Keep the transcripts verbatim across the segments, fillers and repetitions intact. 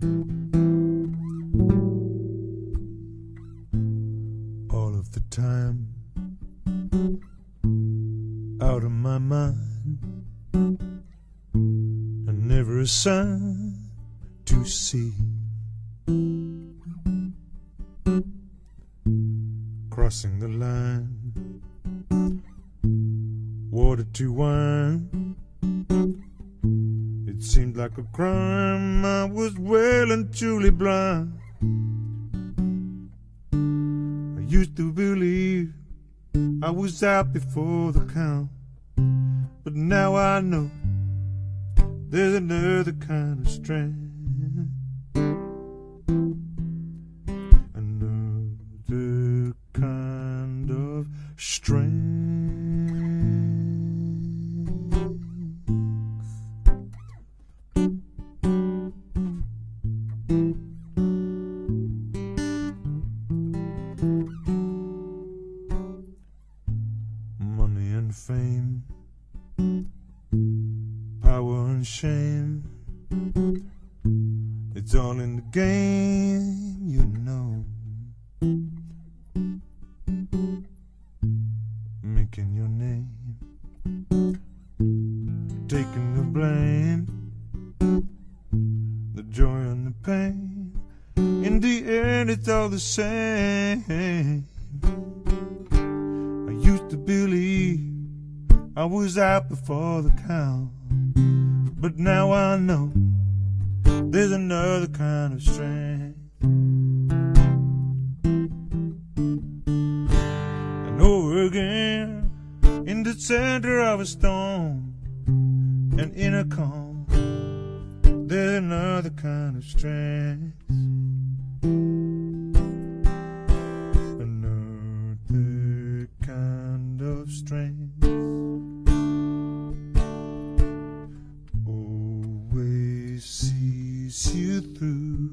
All of the time, out of my mind, and never a sign to see. Crossing the line, water to wine. It seemed like a crime, I was well and truly blind. I used to believe I was out before the count, but now I know there's another kind of strength. Another kind of strength. Money and fame, power and shame, it's all in the game, you know. Making your name, taking the blame, the joy and the pain, in the end it's all the same. I used to believe I was out before the count, but now I know there's another kind of strength. And over again, in the center of a storm, and in a calm, there's another kind of strength. Another kind of strength. Always sees you through.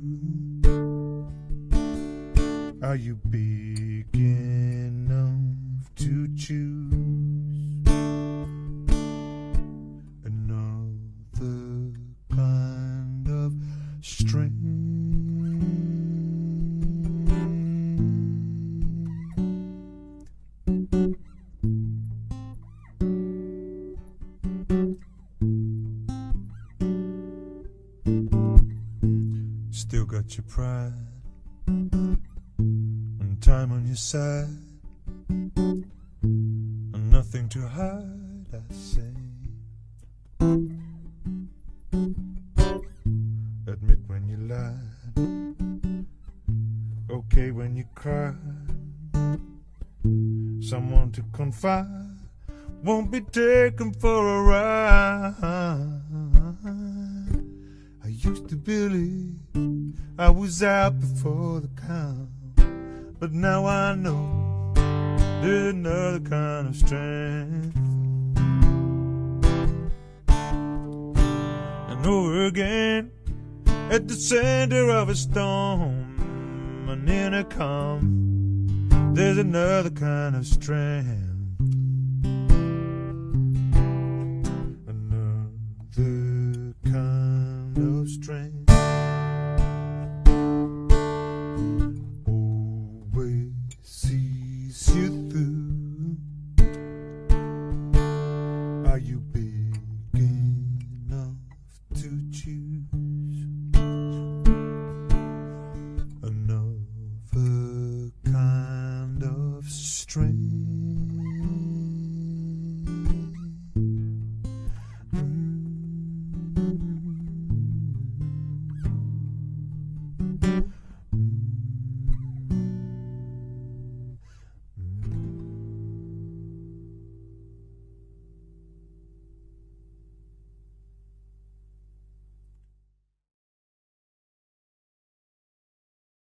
Are you big enough to choose another kind of strength? Still got your pride and time on your side, and nothing to hide, I say. Admit when you lied, okay when you cried. Someone to confide, won't be taken for a ride. I used to believe I was out before the count, but now I know there's another kind of strength. And over again, at the center of a storm, and in a calm, there's another kind of strength. Another kind of strength. Always sees you through. Are you big enough to choose another kind of strength?